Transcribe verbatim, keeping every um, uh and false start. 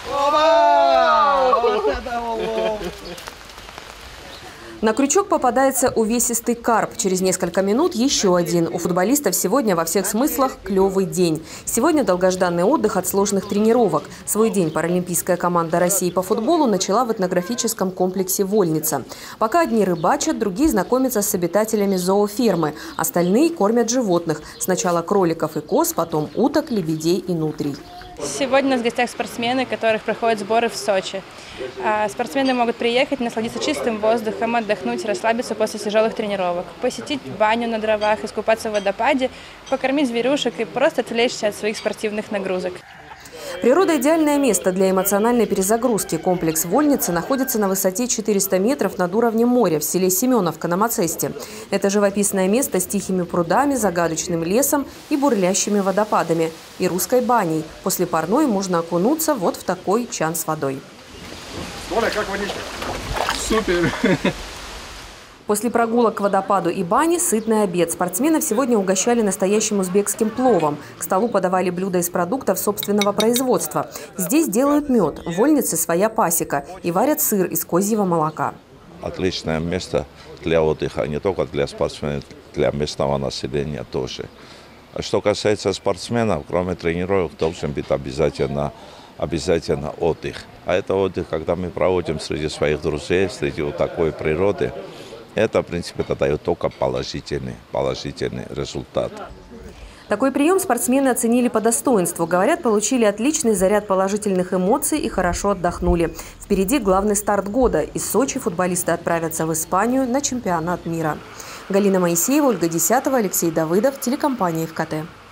На крючок попадается увесистый карп. Через несколько минут еще один. У футболистов сегодня во всех смыслах клевый день. Сегодня долгожданный отдых от сложных тренировок. Свой день паралимпийская команда России по футболу начала в этнографическом комплексе «Вольница». Пока одни рыбачат, другие знакомятся с обитателями зоофермы. Остальные кормят животных. Сначала кроликов и коз, потом уток, лебедей и нутрий. Сегодня у нас в гостях спортсмены, которых проходят сборы в Сочи. Спортсмены могут приехать, насладиться чистым воздухом, отдохнуть, расслабиться после тяжелых тренировок, посетить баню на дровах, искупаться в водопаде, покормить зверюшек и просто отвлечься от своих спортивных нагрузок. Природа – идеальное место для эмоциональной перезагрузки. Комплекс «Вольница» находится на высоте четырёхсот метров над уровнем моря в селе Семеновка на Мацесте. Это живописное место с тихими прудами, загадочным лесом и бурлящими водопадами. И русской баней. После парной можно окунуться вот в такой чан с водой. Оля, как водичка? Супер! После прогулок к водопаду и бане сытный обед. Спортсменов сегодня угощали настоящим узбекским пловом. К столу подавали блюда из продуктов собственного производства. Здесь делают мед, в Вольнице своя пасека и варят сыр из козьего молока. Отличное место для отдыха, не только для спортсменов, для местного населения тоже. А что касается спортсменов, кроме тренировок, должен быть обязательно, обязательно отдых. А это отдых, когда мы проводим среди своих друзей, среди вот такой природы. Это, в принципе, это дает только положительный, положительный результат. Такой прием спортсмены оценили по достоинству. Говорят, получили отличный заряд положительных эмоций и хорошо отдохнули. Впереди главный старт года. Из Сочи футболисты отправятся в Испанию на чемпионат мира. Галина Моисеева, Ольга Десятова, Алексей Давыдов, телекомпания ФКТ.